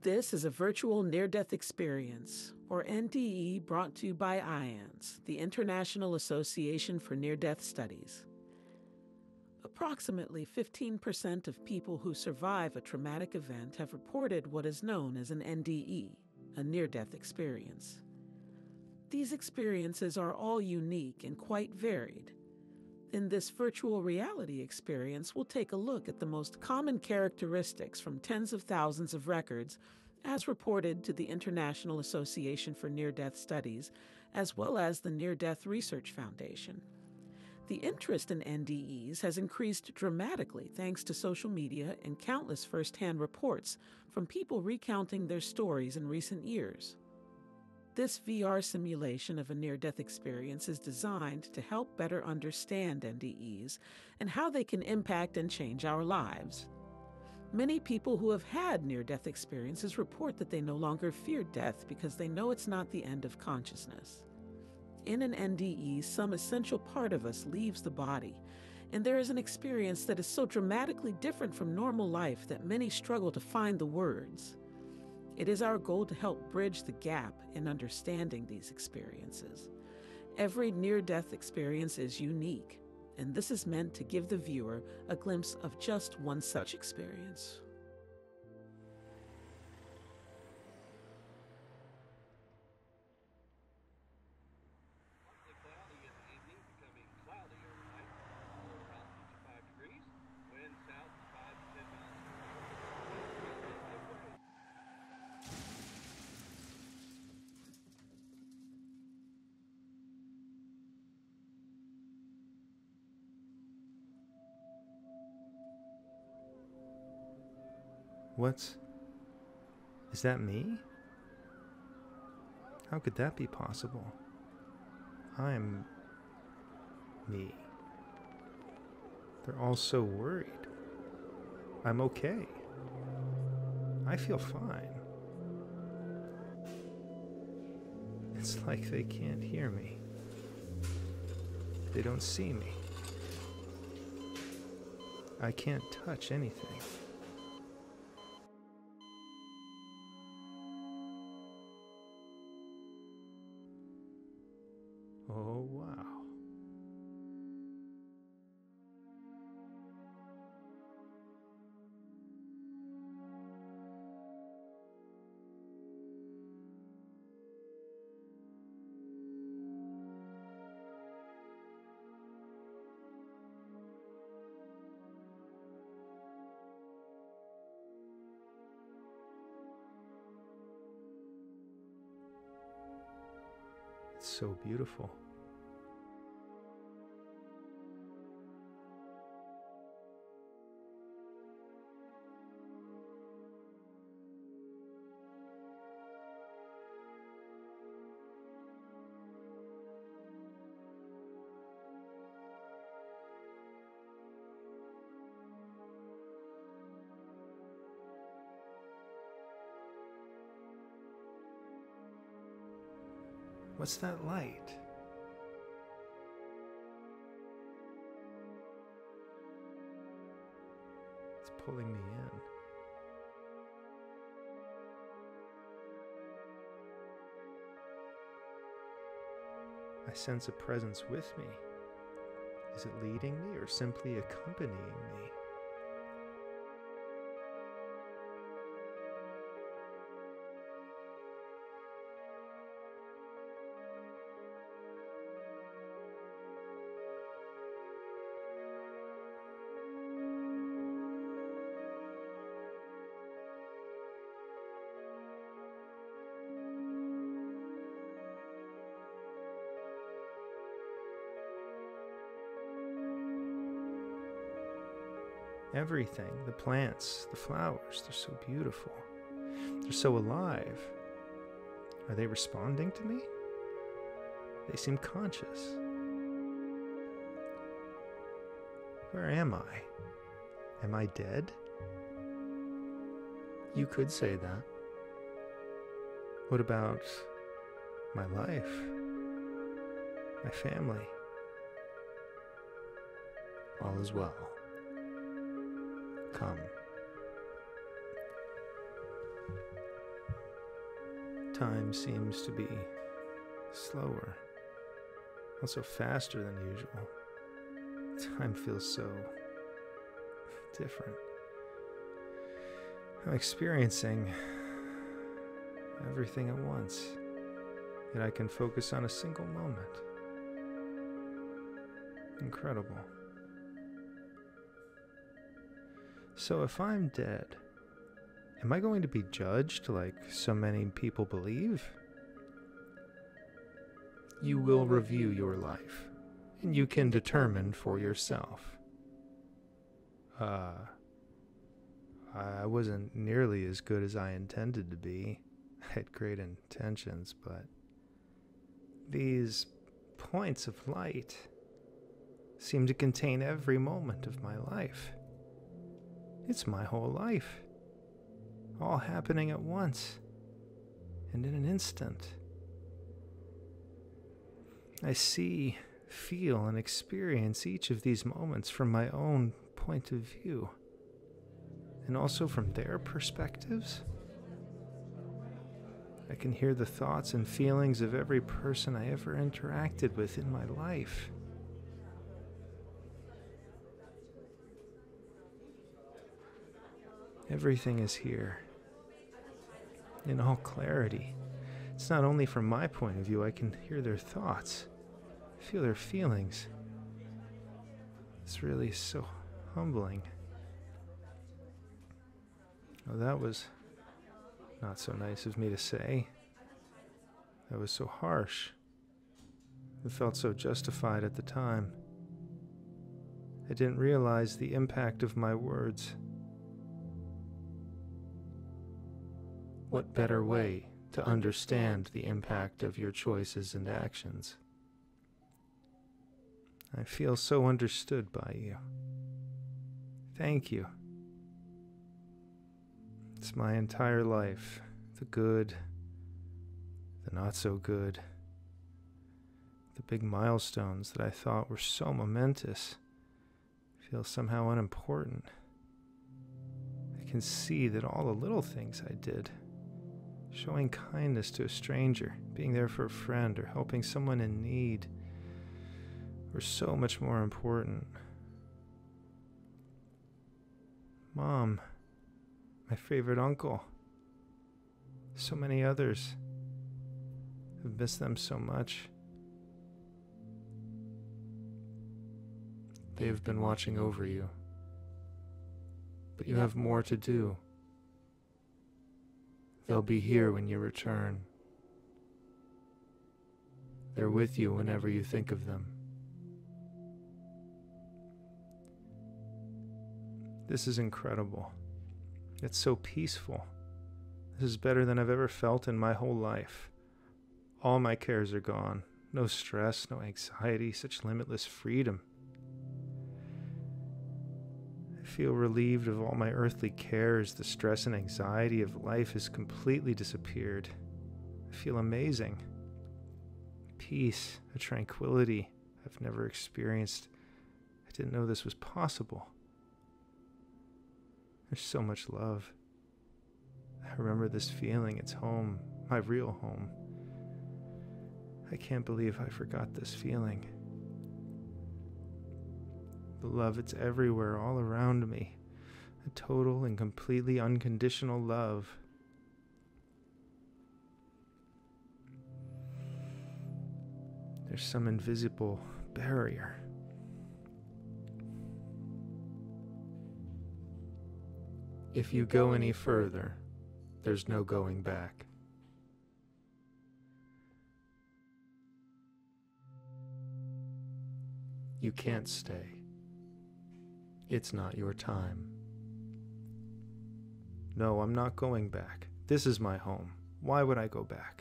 This is a virtual near-death experience, or NDE, brought to you by IANDS, the International Association for Near-Death Studies. Approximately 15% of people who survive a traumatic event have reported what is known as an NDE, a near-death experience. These experiences are all unique and quite varied. In this virtual reality experience, we'll take a look at the most common characteristics from tens of thousands of records, as reported to the International Association for Near-Death Studies, as well as the Near-Death Research Foundation. The interest in NDEs has increased dramatically thanks to social media and countless first-hand reports from people recounting their stories in recent years. This VR simulation of a near-death experience is designed to help better understand NDEs and how they can impact and change our lives. Many people who have had near-death experiences report that they no longer fear death because they know it's not the end of consciousness. In an NDE, some essential part of us leaves the body, and there is an experience that is so dramatically different from normal life that many struggle to find the words. It is our goal to help bridge the gap in understanding these experiences. Every near-death experience is unique, and this is meant to give the viewer a glimpse of just one such experience. Cloudy in the evening, becoming cloudy overnight, around 55 degrees, wind south 5 to 10 miles per hour. Is that me? How could that be possible? I'm me. They're all so worried. I'm okay. I feel fine. It's like they can't hear me. They don't see me. I can't touch anything. Oh, wow. It's so beautiful. What's that light? It's pulling me in. I sense a presence with me. Is it leading me or simply accompanying me? Everything, the plants, the flowers, they're so beautiful. They're so alive. Are they responding to me? They seem conscious. Where am I? Am I dead? You could say that. What about my life? My family? All is well. Come. time seems to be slower, also faster than usual. Time feels so different. I'm experiencing everything at once, yet I can focus on a single moment. Incredible. So if I'm dead, am I going to be judged like so many people believe? You will review your life, and you can determine for yourself. I wasn't nearly as good as I intended to be. I had great intentions, but these points of light seem to contain every moment of my life. It's my whole life, all happening at once and in an instant. I see, feel, and experience each of these moments from my own point of view, and also from their perspectives. I can hear the thoughts and feelings of every person I ever interacted with in my life. Everything is here, in all clarity. It's not only from my point of view, I can hear their thoughts, feel their feelings. It's really so humbling. Oh, that was not so nice of me to say. That was so harsh. It felt so justified at the time. I didn't realize the impact of my words. What better way to understand the impact of your choices and actions? I feel so understood by you. Thank you. It's my entire life, the good, the not so good, the big milestones that I thought were so momentous feel somehow unimportant. I can see that all the little things I did, showing kindness to a stranger, being there for a friend, or helping someone in need, were so much more important. Mom, my favorite uncle, so many others. I've missed them so much. They have been watching over you, but you have more to do. They'll be here when you return. They're with you whenever you think of them. This is incredible. It's so peaceful. This is better than I've ever felt in my whole life. All my cares are gone. No stress, no anxiety, such limitless freedom. I feel relieved of all my earthly cares. The stress and anxiety of life has completely disappeared. I feel amazing. Peace, a tranquility I've never experienced. I didn't know this was possible. There's so much love. I remember this feeling. It's home, my real home. I can't believe I forgot this feeling. The love, it's everywhere, all around me. A total and completely unconditional love. There's some invisible barrier. If you go any further, there's no going back. You can't stay. It's not your time. No, I'm not going back. This is my home. Why would I go back?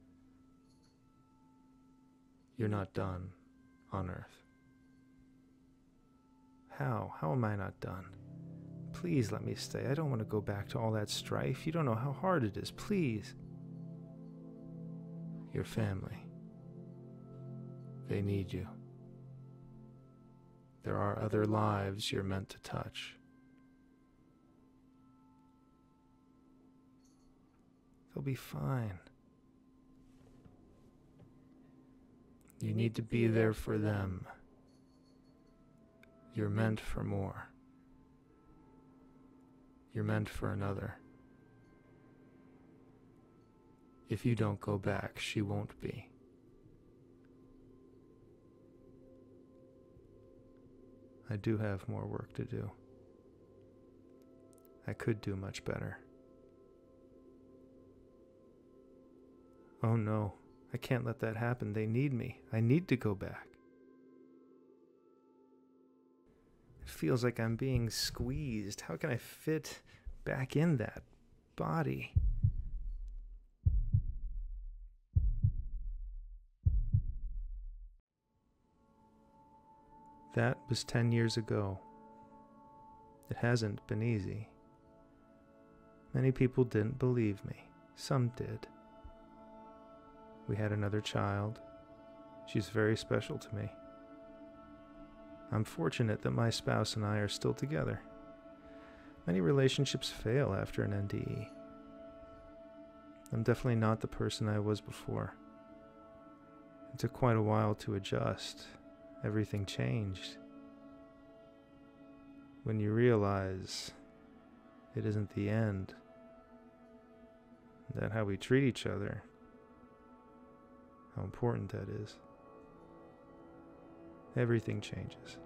You're not done on Earth. How? How am I not done? Please let me stay. I don't want to go back to all that strife. You don't know how hard it is. Please. Your family. They need you. There are other lives you're meant to touch. They'll be fine. You need to be there for them. You're meant for more. You're meant for another. If you don't go back, she won't be. I do have more work to do. I could do much better. Oh no, I can't let that happen. They need me. I need to go back. It feels like I'm being squeezed. How can I fit back in that body? That was 10 years ago. It hasn't been easy. Many people didn't believe me. Some did. We had another child. She's very special to me. I'm fortunate that my spouse and I are still together. Many relationships fail after an NDE. I'm definitely not the person I was before. It took quite a while to adjust. Everything changed. When you realize it isn't the end, that how we treat each other, how important that is, everything changes.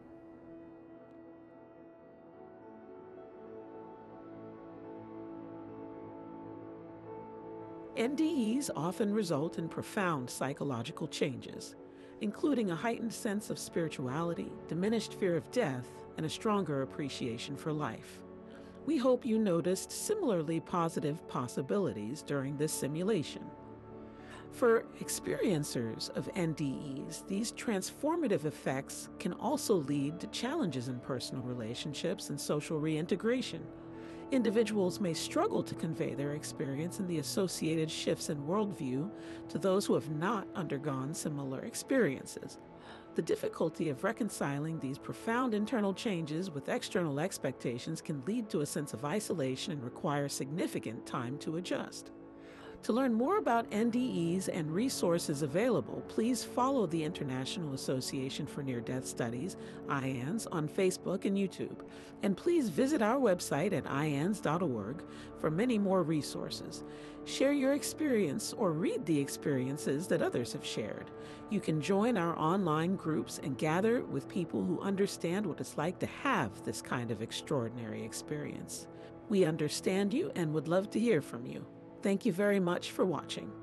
NDEs often result in profound psychological changes, including a heightened sense of spirituality, diminished fear of death, and a stronger appreciation for life. We hope you noticed similarly positive possibilities during this simulation. For experiencers of NDEs, these transformative effects can also lead to challenges in personal relationships and social reintegration. Individuals may struggle to convey their experience and the associated shifts in worldview to those who have not undergone similar experiences. The difficulty of reconciling these profound internal changes with external expectations can lead to a sense of isolation and require significant time to adjust. To learn more about NDEs and resources available, please follow the International Association for Near-Death Studies, IANDS, on Facebook and YouTube. And please visit our website at IANDS.org for many more resources. Share your experience or read the experiences that others have shared. You can join our online groups and gather with people who understand what it's like to have this kind of extraordinary experience. We understand you and would love to hear from you. Thank you very much for watching.